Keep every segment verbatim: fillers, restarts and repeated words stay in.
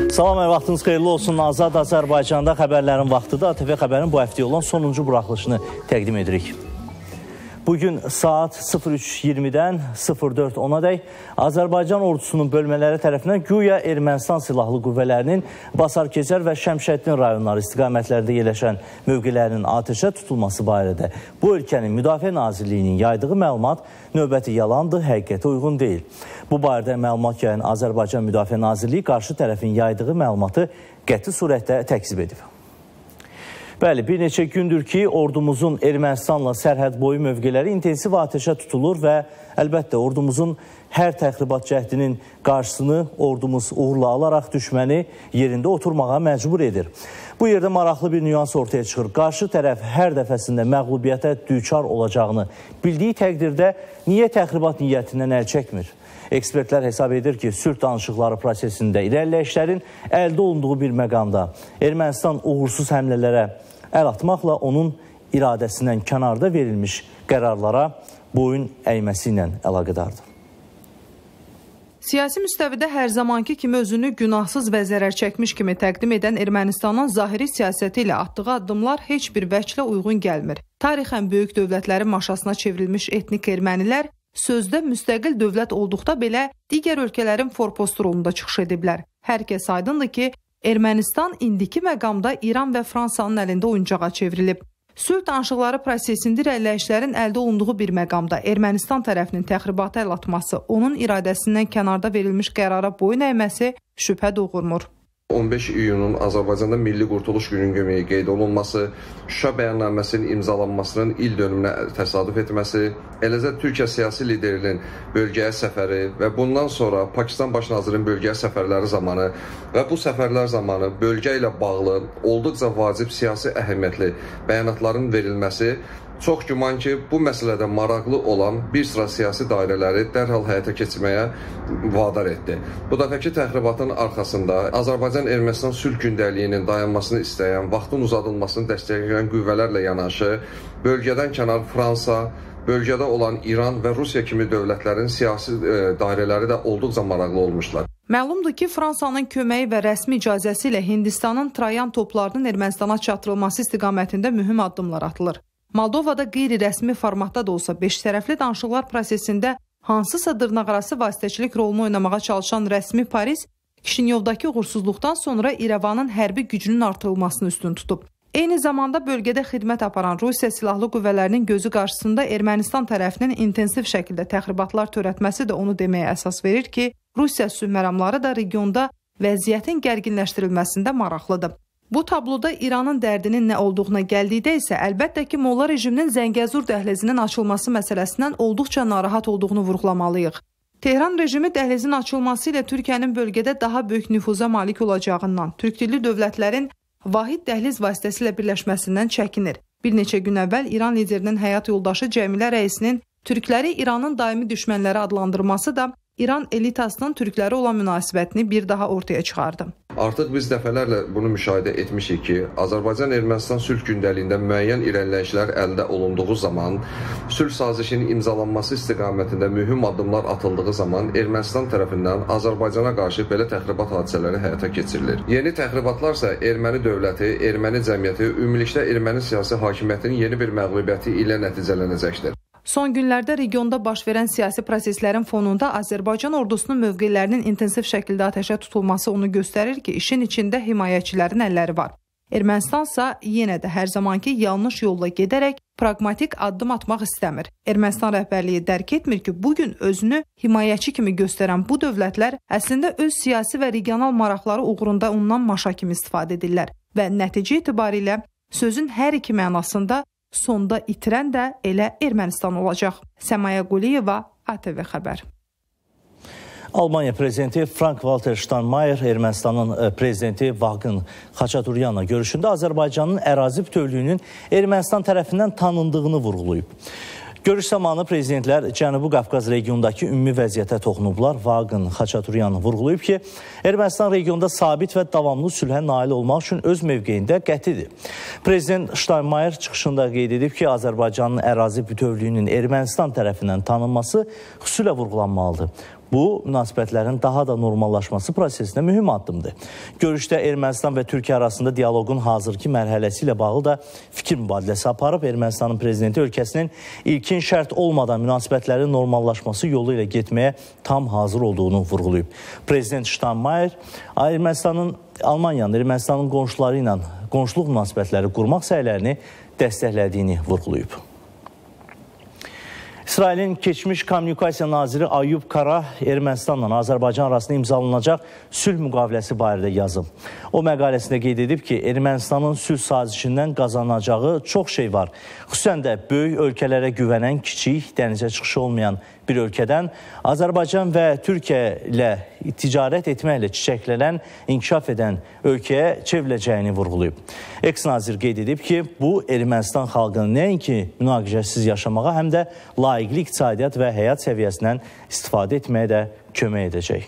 Salam, hər vaxtınız xeyirli olsun. Azad Azərbaycanda xəbərlərin vaxtıdır. A T V xəbərin bu həftəyə olan sonuncu buraxılışını təqdim edirik. Bugün saat sıfır üç iyirmidən sıfır dörd onadək Azərbaycan ordusunun bölmələri tərəfindən güya Ermənistan silahlı qüvvələrinin Basarkeçər və Şəmşəddin rayonları istiqamətlərində yerləşən mövqelərinin atəşə tutulması barədə bu ölkənin Müdafiə Nazirliyinin yaydığı məlumat növbəti yalandır, həqiqətə uyğun deyil. Bu barədə məlumat yayın Azərbaycan Müdafiə Nazirliyi qarşı tərəfin yaydığı məlumatı qəti surətdə təkzib edib. Bəli, bir neçə gündür ki, ordumuzun Ermənistanla sərhəd boyu mövqeləri intensiv atəşə tutulur və əlbəttə ordumuzun hər təxribat cəhdinin qarşısını ordumuz uğurla alaraq düşməni yerində oturmağa məcbur edir. Bu yerdə maraqlı bir nüans ortaya çıxır. Qarşı tərəf hər dəfəsində məğlubiyyətə düçar olacağını bildiyi təqdirdə niyə təxribat niyyətindən əl çəkmir? Ekspertlər hesab edir ki, sülh danışıqları prosesində irəliləyişlərin əldə olunduğu bir məqamda Ermənistan uğursuz həmlələrə əl atmaqla onun iradəsindən kənarda verilmiş qərarlara boyun əyməsi ilə əlaqədardır. Siyasi müstəvidə hər zamanki kimi özünü günahsız və zərər çəkmiş kimi təqdim edən Ermənistanın zahiri siyasəti ilə atdığı addımlar heç bir vəclə uyğun gəlmir. Tarixən böyük dövlətlərin maşasına çevrilmiş etnik ermənilər sözdə müstəqil dövlət olduqda belə digər ölkələrin forpostu rolunda çıxış ediblər. Hər kəs aydındır ki, Ermənistan indiki məqamda İran və Fransanın əlində oyuncağa çevrilib. Sülh danışıqları prosesində irəliləyişlərin əldə olunduğu bir məqamda Ermənistan tərəfinin təxribata əl atması, onun iradəsindən kənarda verilmiş qərara boyun əyməsi şübhə doğurmur. on beş iyunun Azərbaycanda Milli Qurtuluş Günü kimi qeyd olunması, Şuşa bəyannaməsinin imzalanmasının il dönümünə təsadüf etməsi, eləcə Türkiyə siyasi liderinin bölgəyə səfəri və bundan sonra Pakistan Baş nazirinin bölgəyə səfərləri zamanı və bu səfərlər zamanı bölgə ilə bağlı olduqca vacib siyasi əhəmiyyətli bəyanatların verilməsi çox güman ki, bu məsələdə maraqlı olan bir sıra siyasi dairələri dərhal həyata keçirməyə vadar etdi. Bu dəfəki təxribatın arxasında Azərbaycan-Ermənistan sülh gündəliyinin dayanmasını istəyən, vaxtın uzadılmasını dəstəkləyən qüvvələrlə yanaşı, bölgədən kənar Fransa, bölgədə olan İran və Rusiya kimi dövlətlərin siyasi e, dairələri də olduqca maraqlı olmuşlar. Məlumdur ki, Fransanın köməyi və rəsmi icazəsi ilə Hindistanın Trayan toplarının Ermənistana çatdırılması istiqamətində mühüm addımlar atılır. Moldovada qeyri-rəsmi formatda da olsa beş tərəfli danışıqlar prosesində hansısa dırnaqarası vasitəçilik rolunu oynamağa çalışan rəsmi Paris, Kişinyovdakı uğursuzluqdan sonra İrəvanın hərbi gücünün artırılmasını üstün tutub. Eyni zamanda bölgədə xidmət aparan Rusiya silahlı qüvvələrinin gözü qarşısında Ermənistan tərəfinin intensiv şəkildə təxribatlar törətməsi də onu deməyə əsas verir ki, Rusiya sülh məramları da regionda vəziyyətin gərginləşdirilməsində maraqlıdır. Bu tabloda İranın dərdinin nə olduğuna gəldikdə isə əlbəttə ki, Molla rejiminin Zəngəzur dəhlizinin açılması məsələsindən olduqca narahat olduğunu vurğulamalıyıq. Tehran rejimi dəhlizin açılması ilə Türkiyənin bölgədə daha böyük nüfuza malik olacağından, türk dilli dövlətlərin vahid dəhliz vasitəsilə birləşməsindən çəkinir. Bir neçə gün əvvəl İran liderinin həyat yoldaşı Cəmilə rəisinin türkləri İranın daimi düşmənləri adlandırması da İran elitasının türkləri olan münasibətini bir daha ortaya çıxardı. Artıq biz dəfələrlə bunu müşahidə etmişik ki, Azərbaycan-Ermənistan sülh gündəliyində müəyyən irəliləyişlər əldə olunduğu zaman, sülh sazişinin imzalanması istiqamətində mühüm addımlar atıldığı zaman Ermənistan tərəfindən Azərbaycana qarşı belə təxribat hadisələri həyata keçirilir. Yeni təxribatlarsa erməni dövləti, erməni cəmiyyəti, ümumilikdə erməni siyasi hakimiyyətinin yeni bir məğlubiyyəti ilə nəticələnəcəkdir. Son günlərdə regionda baş verən siyasi proseslərin fonunda Azərbaycan ordusunun mövqelərinin intensiv şəkildə atəşə tutulması onu göstərir ki, işin içində himayəçilərin əlləri var. Ermənistansa yenə də hər zamanki yanlış yolla gedərək praqmatik addım atmaq istəmir. Ermənistan rəhbərliyi dərk etmir ki, bugün özünü himayəçi kimi göstərən bu dövlətlər əslində öz siyasi və regional maraqları uğrunda ondan maşa kimi istifadə edirlər və nəticə etibarilə sözün hər iki mənasında sonda itirən də elə Ermənistan olacaq. Səmaya Quliyeva, A T V xəbər. Almaniya prezidenti Frank-Walter Steinmeier Ermənistanın prezidenti Vaqin Xaçaturyanla görüşündə Azərbaycanın ərazi bütövlüyünün Ermənistan tərəfindən tanındığını vurğulayıb. Görüş zamanı prezidentlər Cənubi Qafqaz regionundakı ümumi vəziyyətə toxunublar. Vaqin Xaçaturyan vurğulayıb ki, Ermənistan regionda sabit və davamlı sülhə nail olmaq üçün öz mövqeyində qətidir. Prezident Steinmeier çıxışında qeyd edib ki, Azərbaycanın ərazi bütövlüyünün Ermənistan tərəfindən tanınması xüsusilə vurğulanmalıdır. Bu, münasibətlərin daha da normallaşması prosesində mühüm addımdır. Görüşdə Ermənistan və Türkiyə arasında dialoqun hazırki mərhələsi ilə bağlı da fikir mübadiləsi aparıb. Ermənistanın prezidenti ölkəsinin ilkin şərt olmadan münasibətlərin normallaşması yolu ilə getməyə tam hazır olduğunu vurğulayıb. Prezident Steinmeier Ermənistanın, Almaniyanın Ermənistanın qonşuları ilə qonşuluq münasibətləri qurmaq səylərini dəstəklədiyini vurğulayıb. İsrailin keçmiş kommunikasiya naziri Ayyub Kara Ermənistanla Azərbaycan arasında imzalanacaq sülh müqaviləsi barədə yazıb. O məqaləsində qeyd edib ki, Ermənistanın sülh sazişindən qazanacağı çox şey var. Xüsusən də böyük ölkələrə güvənən, kiçik, dənizə çıxışı olmayan bir ölkədən Azərbaycan və Türkiyə ilə ticarət etməklə çiçəklənən, inkişaf edən ölkəyə çevriləcəyini vurğulayıb. Eks-nazir qeyd edib ki, bu Ermənistan xalqını nəinki münaqişəsiz yaşamağa, həm də layiqli iqtisadiyyat və həyat səviyyəsindən istifadə etməyə də kömək edəcək.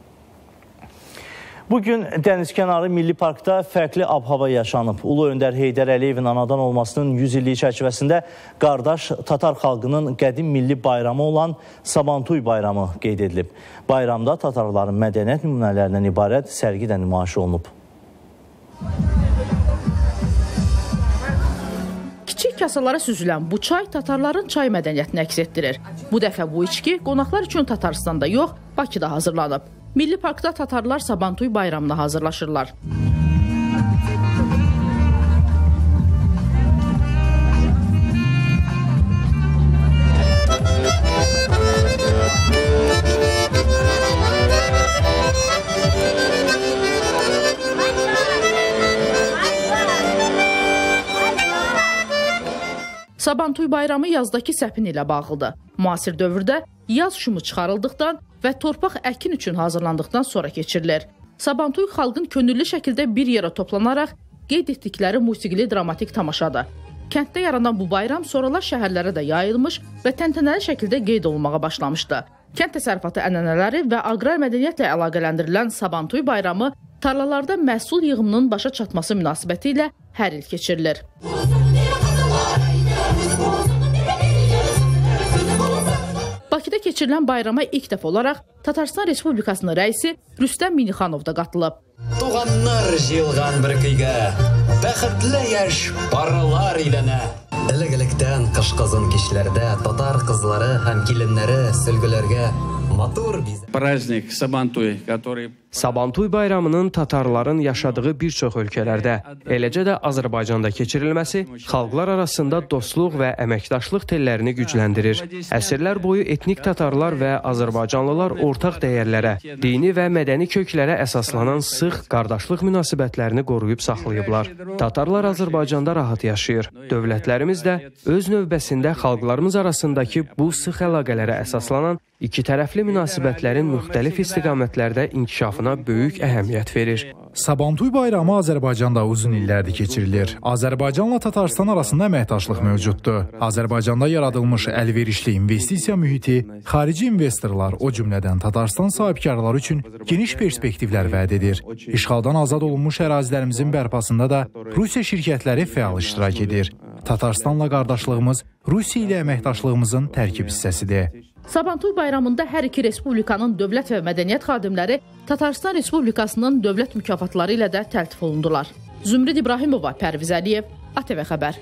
Bugün Dənizkənarı Milli Parkda fərqli ab-hava yaşanıb. Ulu Öndər Heydər Əliyevin anadan olmasının yüz illiyi çərçivəsində qardaş Tatar xalqının qədim milli bayramı olan Sabantuy bayramı qeyd edilib. Bayramda Tatarların mədəniyyət nümunələrindən ibarət sərgi də nümayiş olunub. Kiçik kasalara süzülən bu çay Tatarların çay mədəniyyətini əks etdirir. Bu dəfə bu içki qonaqlar üçün Tatarstanda yox, Bakıda hazırlanıb. Milli Parkda Tatarlar Sabantuy bayramına hazırlaşırlar. Sabantuy bayramı yazdakı səpin ilə bağlıdır. Müasir dövrdə yaz şumu çıxarıldıqdan və torpaq əkin üçün hazırlandıqdan sonra keçirilir. Sabantuy xalqın könüllü şəkildə bir yerə toplanaraq qeyd etdikləri musiqili dramatik tamaşadır. Kənddə yaranan bu bayram sonralar şəhərlərə də yayılmış və təntənəli şəkildə qeyd olunmağa başlamışdı. Kənd təsərrüfatı ənənələri və aqrar mədəniyyətlə əlaqələndirilən Sabantuy bayramı tarlalarda məhsul yığımının başa çatması münasibəti ilə hər il keçirilir. Bakıda keçirilən bayrama ilk dəfə olaraq Tatarstan Respublikasının rəisi Rüstəm Minixanov da qatılıb. Туғаннар жиылған бір күйге, бәхетле яш барылар иленә. Элек-электән кыш кызын кичләрдә татар кызлары һәм киленнәре сөлгеләргә матур биз. Праздник Сабантуй, который Sabantuy bayramının Tatarların yaşadığı bir çox ölkələrdə, eləcə də Azərbaycanda keçirilməsi xalqlar arasında dostluq və əməkdaşlıq tellərini gücləndirir. Əsrlər boyu etnik Tatarlar və Azərbaycanlılar ortaq dəyərlərə, dini və mədəni köklərə əsaslanan sıx qardaşlıq münasibətlərini qoruyub saxlayıblar. Tatarlar Azərbaycanda rahat yaşayır. Dövlətlərimiz də öz növbəsində xalqlarımız arasındakı bu sıx əlaqələrə əsaslanan iki tərəfli münasibətlərin müxtəlif istiqamətlərdə inkişafına böyük əhəmiyyət verir. Sabantuy bayramı Azərbaycanda uzun illərdir keçirilir. Azərbaycanla Tatarstan arasında əməkdaşlıq mövcuddur. Azərbaycanda yaradılmış əlverişli investisiya mühiti xarici investorlar, o cümlədən Tatarstan sahibkarları üçün geniş perspektivlər vəd edir. İşğaldan azad olunmuş ərazilərimizin bərpasında da Rusiya şirkətləri fəal iştirak edir. Tatarstanla qardaşlığımız Rusiya ilə əməkdaşlığımızın tərkib hissəsidir. Sabantuy bayramında hər iki respublikanın dövlət və mədəniyyət xadimləri Tatarstan Respublikasının dövlət mükafatları ilə də təltif olundular. Zümrüd İbrahimova, Pərviz Əliyev, A T V Xəbər.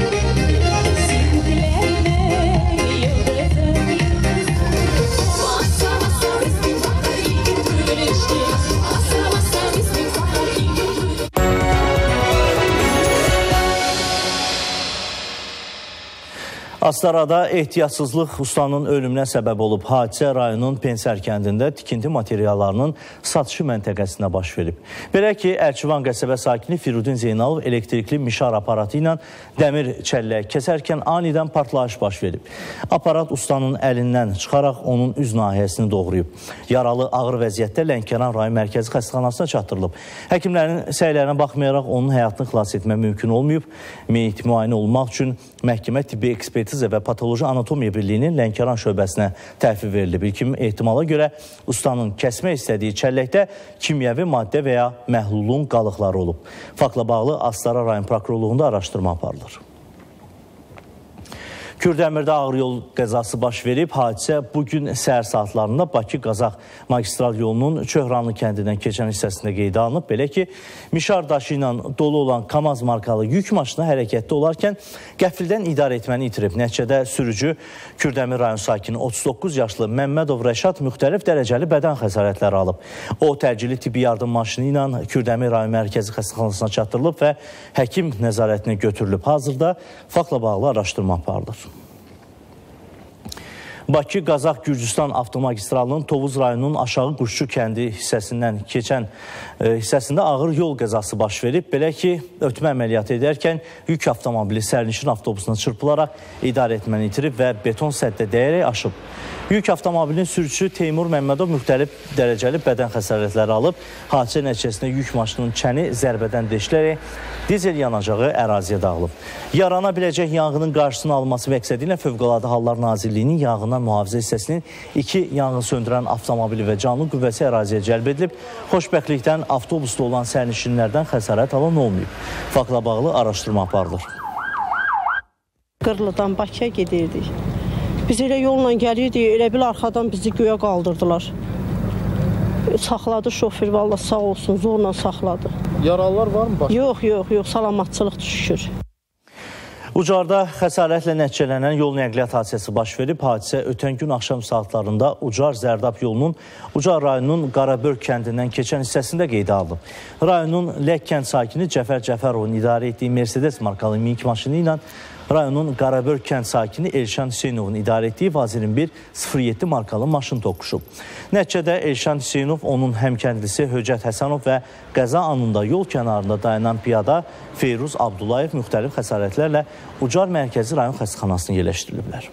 Astarada ehtiyatsızlıq ustanın ölümünə səbəb olub. Hadisə rayonun Pensər kəndində tikinti materiallarının satışı məntəqəsində baş verib. Belə ki, Ərçivan qəsəbə sakini Firudin Zeynalov elektrikli mişar aparatı ilə dəmir çəlləyi kəsərkən anidən partlayış baş verib. Aparat ustanın əlindən çıxaraq onun üz nahiyəsini doğrayıb. Yaralı ağır vəziyyətdə Lənkəran rayon mərkəzi xəstəxanasına çatdırılıb. Həkimlərin səylərinə baxmayaraq onun həyatını xilas etmək mümkün olmayıb. Meyit müayinə olmaq üçün məhkəmə tibbi ekspertiza və patoloji anatomiya birliyinin Lənkəran şöbəsinə təhvil verilib. İlkin ehtimala görə ustanın kəsmək istədiyi çəlləkdə kimyəvi maddə və ya məhlulun qalıqları olub. Faktla bağlı Astara rayon prokurorluğunda araşdırma aparılır. Kürdəmirdə ağır yol qəzası baş verib. Hadisə bugün səhər saatlarında Bakı-Qazax magistral yolunun Çöhranlı kəndindən keçən hissəsində qeydə alınıb. Belə ki, mişar daşı ilə dolu olan KAMAZ markalı yük maşını hərəkətdə olarkən qəfildən idarə etməni itirib. Nəticədə sürücü Kürdəmir rayon sakini otuz doqquz yaşlı Məmmədov Rəşad müxtəlif dərəcəli bədən xəsarətləri alıb. O, təcili tibbi yardım maşını ilə Kürdəmir rayon mərkəzi xəstəxanasına çatdırılıb və həkim nəzarətinə götürülüb. Hazırda faktla bağlı araşdırma aparılır. Bakı-Qazax Gürcüstan avtomagistralının Tovuz rayonunun aşağı Quşçu kəndi hissəsindən keçən e, hissəsində ağır yol qəzası baş verib. Belə ki, ötmə əməliyyatı edərkən yük avtomobili sərnişin avtobusuna çırpılaraq idarə etməni itirib və beton səddə dəyərək aşıb. Yük avtomobilinin sürücüsü Teymur Məmmədov müxtəlif dərəcəli bədən xəsarətləri alıb. Hadisə nəticəsində yük maşının çəni zərbədən deşilərək dizel yanacağı əraziyə dağılıb. Yarana biləcək yanğının qarşısının alınması məqsədi ilə Fövqəladə Hallar Nazirliyinin yanğından mühafizə hissəsinin iki yanğın söndürən avtomobili və canlı qüvvəsi əraziyə cəlb edilib. Xoşbəxtlikdən avtobusda olan sərnişinlərdən xəsarət alan olmayıb. Faktla bağlı araşdırma aparılır. Qırlıdan Bakıya gedirdik. Biz elə yolla gəlirdik, elə bil arxadan bizi göyə qaldırdılar. Saxladı şofer, valla sağ olsun, zorla saxladı. Yaralılar var mı? Başka? Yox, yox, yox, salamatçılıq düşür. Ucarda xəsarətlə nəticələnən yol nəqliyyat hadisəsi baş verib. Hadisə ötən gün axşam saatlarında Ucar-Zərdab yolunun Ucar rayonunun Qarabörk kəndindən keçən hissəsində qeydə alınıb. Rayonun Lək kənd sakini Cəfər Cəfərovun idarə etdiyi Mercedes markalı minik maşını ilə rayonun Qarabörk kənd sakini Elşan Hüseynovun idarə etdiyi Vazirin bir sıfır yeddi markalı maşın toqquşub. Nəticədə Elşan Hüseynov, onun həmkəndlisi Höcət Həsənov və qəza anında yol kənarında dayanan piyada Feyruz Abdullayev müxtəlif xəsarətlərlə Ucar Mərkəzi rayon xəstəxanasına yerləşdiriliblər.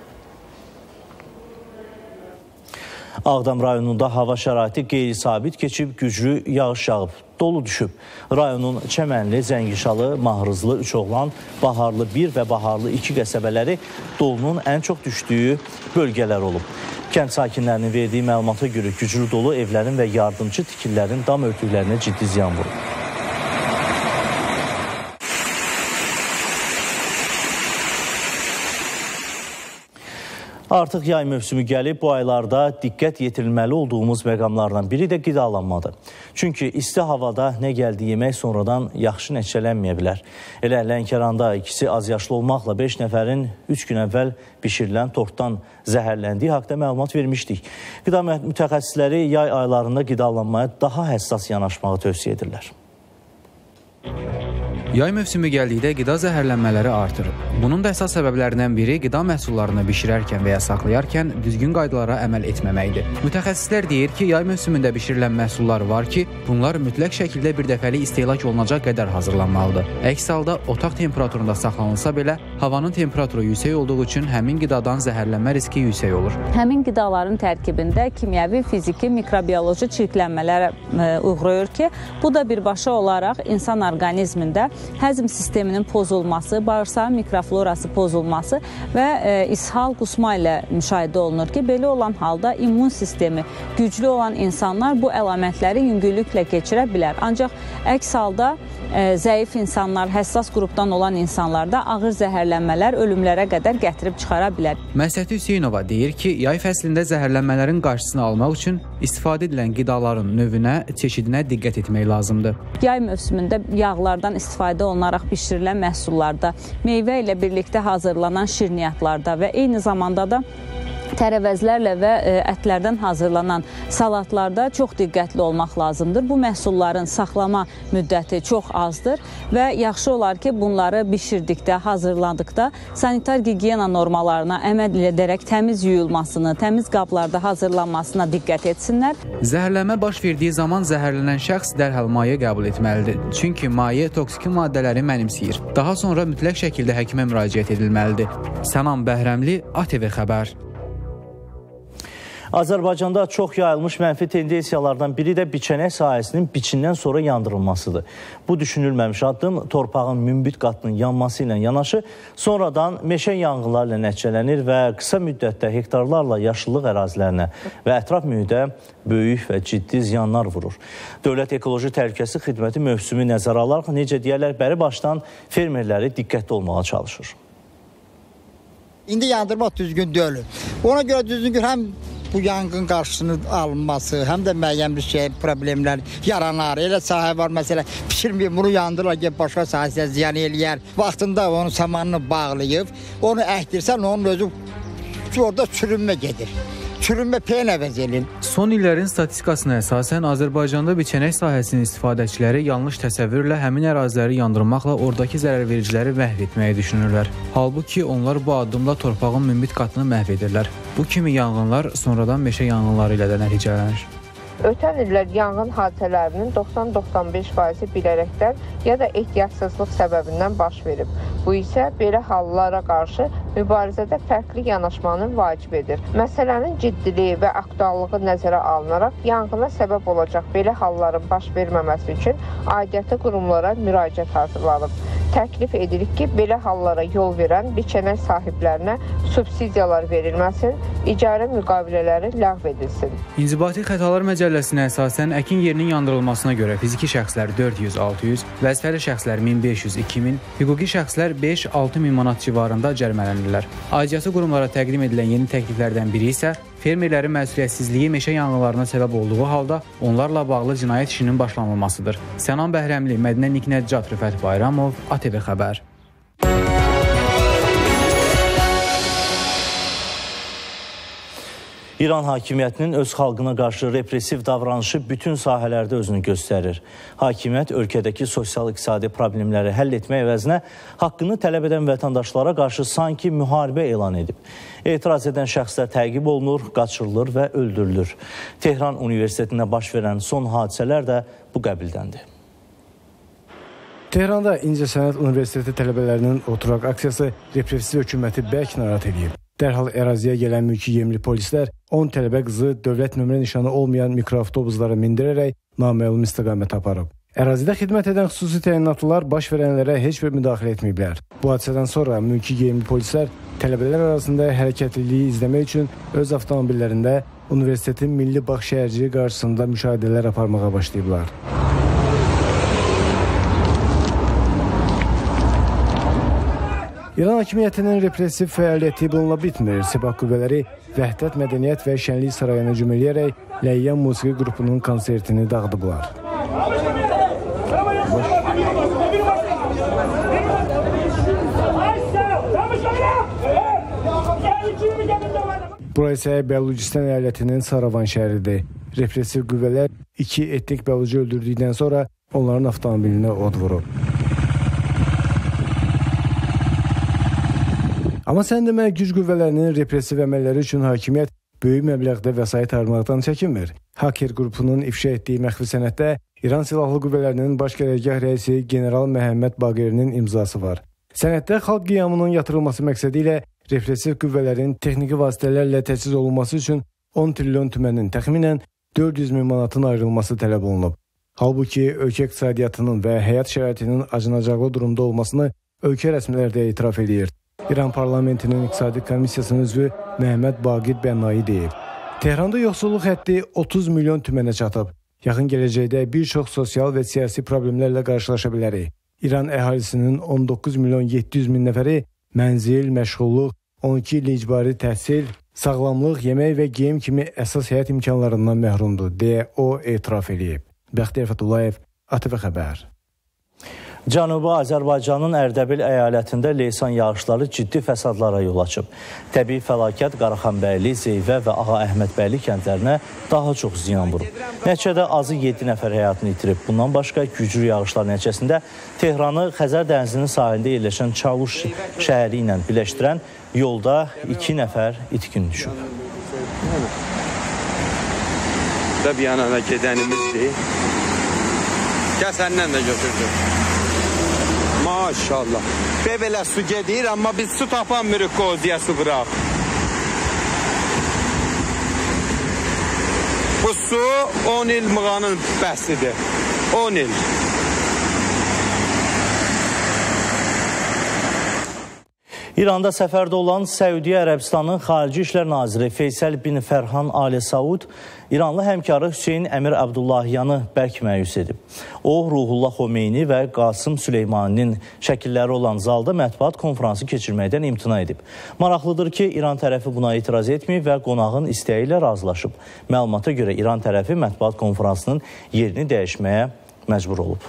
Ağdam rayonunda hava şəraiti qeyri-sabit keçib, güclü yağış yağıb, dolu düşüb. Rayonun Çəmənli, Zəngişalı, Mahrızlı, Üçoğlan, Baharlı bir və Baharlı iki qəsəbələri dolunun ən çox düşdüyü bölgələr olub. Kənd sakinlərinin verdiyi məlumata görə güclü dolu evlərin və yardımcı tikililərin dam örtüklərinə ciddi ziyan vurub. Artıq yay mövsümü gəlib, bu aylarda diqqət yetirilməli olduğumuz məqamlardan biri də qidalanmadır. Çünki isti havada nə gəldi yemək sonradan yaxşı nəticələnməyə bilər. Elə Lənkəranda ikisi az yaşlı olmaqla beş nəfərin üç gün əvvəl bişirilən tortdan zəhərləndiyi haqda məlumat vermişdik. Qida mütəxəssisləri yay aylarında qidalanmaya daha həssas yanaşmağı tövsiyə edirlər. Yay mövsümü gəldikdə qida zəhərlənmələri artır. Bunun da əsas səbəblərindən biri qida məhsullarını bişirərkən və ya saxlayarkən düzgün qaydalara əməl etməməkdir. Mütəxəssislər deyir ki, yay mövsümündə bişirilən məhsullar var ki, bunlar mütləq şəkildə bir dəfəli istehlak olunacaq qədər hazırlanmalıdır. Əks halda otaq temperaturunda saxlanılsa belə, havanın temperaturu yüksək olduğu üçün həmin qidadan zəhərlənmə riski yüksək olur. Həmin qidaların tərkibində kimyəvi, fiziki, mikrobioloji çirklənmələrə uğrayır ki, bu da birbaşa olaraq insan orqanizmində həzm sisteminin pozulması, bağırsağın mikroflorası pozulması və e, ishal, qusma ilə müşahidə olunur ki, belə olan halda immun sistemi güclü olan insanlar bu əlamətləri yüngüllüklə keçirə bilər. Ancaq əks halda e, zəif insanlar, həssas qrupdan olan insanlarda ağır zəhərlənmələr ölümlərə qədər gətirib çıxara bilər. Məsəti Hüseynova deyir ki, yay fəslində zəhərlənmələrin qarşısını almaq üçün istifadə edilən qidaların növünə, çeşidinə diqqət etmək lazımdır. Yay mövsümündə yağlardan istifadə olunaraq bişirilən məhsullarda, meyvə ilə birlikdə hazırlanan şirniyyatlarda və eyni zamanda da tərəvəzlərlə və ətlərdən hazırlanan salatlarda çox diqqətli olmaq lazımdır. Bu məhsulların saxlama müddəti çox azdır və yaxşı olar ki, bunları bişirdikdə, hazırladıqda sanitar gigiyena normalarına əməl edərək təmiz yuyulmasını, təmiz qablarda hazırlanmasına diqqət etsinlər. Zəhərlənmə baş verdiyi zaman zəhərlənən şəxs dərhal maye qəbul etməlidir. Çünki maye toksiki maddələri mənimsəyir. Daha sonra mütləq şəkildə həkimə müraciət edilməlidir. Sənan Bəhrəmli, A T V Xəbər. Azərbaycanda çox yayılmış mənfi tendensiyalardan biri də biçənək sahəsinin biçindən sonra yandırılmasıdır. Bu düşünülməmiş addım torpağın münbit qatının yanması ilə yanaşı, sonradan meşə yanğınları ilə nəticələnir və qısa müddətdə hektarlarla yaşıllıq ərazilərinə və ətraf mühitə böyük və ciddi ziyanlar vurur. Dövlət Ekoloji Təhlükəsizlik Xidməti mövsümü nəzərə alaraq, necə deyərlər, bəri başdan fermerləri diqqətli olmağa çalışır. İndi yandırmaq düzgün deyil. Ona görə düzgün həm bu yanğın qarşısının alınması, həm də müəyyən bir şey, problemlər yaranar. Elə sahə var, məsələn, pişirməyib, bunu yandırırlar ki, başqa sahəsə ziyan eləyər. Vaxtında onun samanını bağlayıb, onu əkdirsən, onun özü orada çürünmə gedir. Çürünmə peyn əvəz elin. Son illərin statistikasına əsasən Azərbaycanda biçənək sahəsinin istifadəçiləri yanlış təsəvvürlə həmin əraziləri yandırmaqla oradakı zərərvericiləri məhv etməyi düşünürlər. Halbuki onlar bu addımla torpağın münbit qatını məhv edirlər. Bu kimi yanğınlar sonradan meşə yanğınları ilə də nəticələnir. Ötən illər yanğın hadisələrinin doxsan doxsan beş faizi bilərəkdən ya da ehtiyatsızlıq səbəbindən baş verib. Bu isə belə hallara qarşı mübarizədə fərqli yanaşmanın vacib edir. Məsələnin ciddiliyi və aktuallığı nəzərə alınaraq yanğına səbəb olacaq belə halların baş verməməsi üçün aidiyyatı qurumlara müraciət hazırlanıb. Təklif edirik ki, belə hallara yol verən biçənək sahiblərinə subsidiyalar verilməsin, icarə müqavilələri ləğv edilsin. İnzibati Xətalar Məcəlləsinə əsasən əkin yerinin yandırılmasına görə fiziki şəxslər dörd yüz altı yüz, vəzifəli şəxslər min beş yüz iki min, hüquqi şəxslər beş altı min manat civarında cərimələnirlər. Aidiyyatı qurumlara təqdim edilən yeni təkliflərdən biri isə fermerlərin məsuliyyətsizliyi meşə yanğınlarına səbəb olduğu halda onlarla bağlı cinayət işinin başlanılmasıdır. Sənan Bəhrəmli, Mədinə Niknəccat, Rüfət Bayramov, A T V Xəbər. İran hakimiyyətinin öz xalqına qarşı repressiv davranışı bütün sahələrdə özünü göstərir. Hakimiyyət ölkədəki sosial-iqtisadi problemləri həll etmək əvəzinə haqqını tələb edən vətəndaşlara qarşı sanki müharibə elan edib. Etiraz edən şəxslər təqib olunur, qaçırılır və öldürülür. Tehran Universitetində baş verən son hadisələr də bu qəbildəndir. Tehranda İncəsənət Universiteti tələbələrinin oturaq aksiyası repressiv hökuməti bərk narahat edib. Dərhal əraziyə gələn mülki yemli polislər on tələbə qızı dövlət nömrə nişanı olmayan mikroavtobuslara mindirərək naməlum istiqamət aparıb. Ərazidə xidmət edən xüsusi təyinatlılar baş verənlərə heç bir müdaxilə etməyiblər. Bu hadisədən sonra mülki yemli polislər tələbələr arasında hərəkətliliyi izləmək üçün öz avtomobillərində universitetin Milli Bağ şəhərciyi qarşısında müşahidələr aparmağa başlayıblar. İran hakimiyyətinin repressiv fəaliyyəti bununla bitmir. Sepah qüvvələri Vəhdət Mədəniyyət və Şənlik Sarayına hücum eləyərək Ləyyan musiqi qrupunun konsertini dağıdıblar. Bura isə Bəlucistan əyalətinin Saravan şəhəridir. Repressiv qüvvələr iki etnik bəlucu öldürdükdən sonra onların avtomobilinə od vurub. Amma sən demək, güc qüvvələrinin repressiv əməlləri üçün hakimiyyət böyük məbləğdə vəsait harmaqdan çəkinmir. Haker qrupunun ifşa etdiyi məxfi sənəddə İran Silahlı Qüvvələrinin baş qərargah rəisi General Məhəmməd Baqirinin imzası var. Sənəddə xalq qiyamının yatırılması məqsədi ilə repressiv qüvvələrin texniki vasitələrlə təchiz olunması üçün on trilyon tümənin təxminən dörd yüz min manatın ayrılması tələb olunub. Halbuki ölkə iqtisadiyyatının və həyat şəraitinin acınacaqlı durumda olmasını ölkə rəsmiləri də etiraf edir. İran parlamentinin iqtisadi komissiyasının üzvü Məhəmməd Baqir Bənnai deyib. Tehranda yoxsulluq həddi otuz milyon tümənə çatıb. Yaxın gələcəkdə bir çox sosial və siyasi problemlərlə qarşılaşa bilərik. İran əhalisinin on doqquz milyon yeddi yüz min nəfəri mənzil, məşğulluq, on iki il icbari təhsil, sağlamlıq, yemək və geyim kimi əsas həyat imkanlarından məhrumdur, deyə o etiraf edib. Bəxtiyar Fətullayev, A T V Xəbər. Cənubi Azərbaycanın Ərdəbil əyalətində leysan yağışları ciddi fəsadlara yol açıb. Təbii fəlakət Qaraxanbəyli, Zeyvə və Ağa Əhmədbəyli kəndlərinə daha çox ziyan vurub. Nəticədə azı yeddi nəfər həyatını itirib. Bundan başqa güclü yağışlar nəticəsində Tehranı Xəzər dənizinin sahilində yerləşən Çavuş şəhəri ilə birləşdirən yolda iki nəfər itkin düşüb. Da bir yana gedənimizdir. Gəl səndən də götürdüm. Maşallah. Belə su gedir, amma biz su tapamırıq qoziyə su qıraq. Bu su on il mığanın bəhsidir. on il. İranda səfərdə olan Səudiyyə Ərəbistanının Xarici İşlər Naziri Feysəl bin Fərhan Ali Saud İranlı həmkarı Hüseyn Əmir Abdullahyanı bərk məyus edib. O, Ruhullah Xomeyni və Qasım Süleymaninin şəkilləri olan zalda mətbuat konfransı keçirməkdən imtina edib. Maraqlıdır ki, İran tərəfi buna etiraz etməyib və qonağın istəyi ilə razılaşıb. Məlumata görə İran tərəfi mətbuat konfransının yerini dəyişməyə məcbur olub.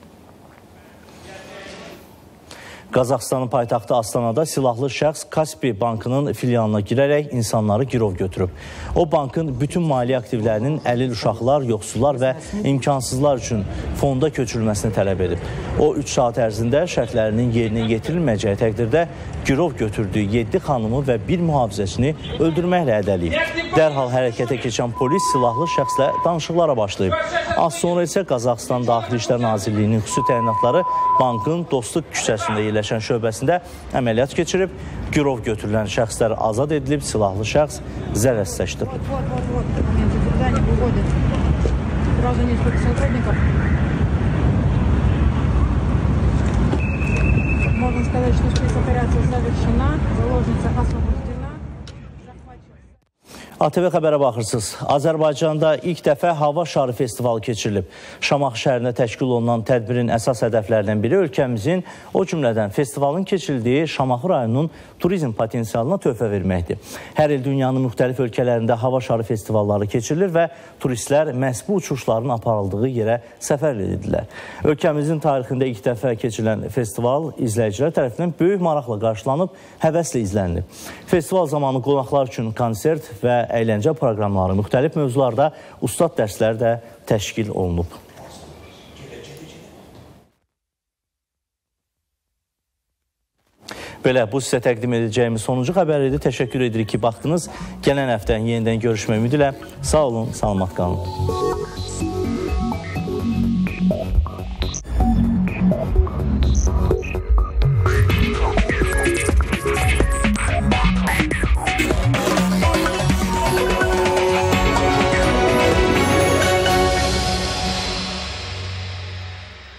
Qazaxıstanın paytaxtı Astanada silahlı şəxs Kaspi bankının filialına girərək insanları girov götürüb. O, bankın bütün maliyyə aktivlərinin əlil uşaqlar, yoxsullar və imkansızlar üçün fonda köçürülməsini tələb edib. O, üç saat ərzində şərtlərinin yerinə yetirilməyəcəyi təqdirdə girov götürdüyü yeddi xanımı və bir mühafizəçini öldürməklə hədəliyib. Dərhal hərəkətə keçən polis silahlı şəxslə danışıqlara başlayıb. Az sonra isə Qazaxıstan Daxili İşlər Nazirliyinin xüsusi təyinatları bankın Dostluq küçəsində yerləşən şöbəsində əməliyyat keçirib. Girov götürülən şəxslər azad edilib, silahlı şəxs zərərsizləşdirilib. Можно сказать, что спецоперация завершена, заложница освобождена. A T V xəbərə baxırsınız. Azərbaycanda ilk dəfə Hava Şarı Festivalı keçirilib. Şamaxı şəhərində təşkil olunan tədbirin əsas hədəflərindən biri ölkəmizin, o cümlədən festivalın keçirildiyi Şamaxı rayonunun turizm potensialına töhfə verməkdir. Hər il dünyanın müxtəlif ölkələrində Hava Şarı Festivalları keçirilir və turistlər məhz bu uçuşların aparıldığı yerə səfər edirlər. Ölkəmizin tarixində ilk dəfə keçirilən festival izləyicilər tərəfindən böyük maraqla qarşılanıb, həvəslə izlənilib. Festival zamanı qonaqlar üçün konsert və əyləncə proqramları, müxtəlif mövzularda ustad dərslər də təşkil olunub. Belə, bu sizə təqdim edəcəyimiz sonuncu xəbər idi. Təşəkkür edirik ki, baxdınız. Gələn həftə yenidən görüşmək ümidi ilə sağ olun, salamat qalın.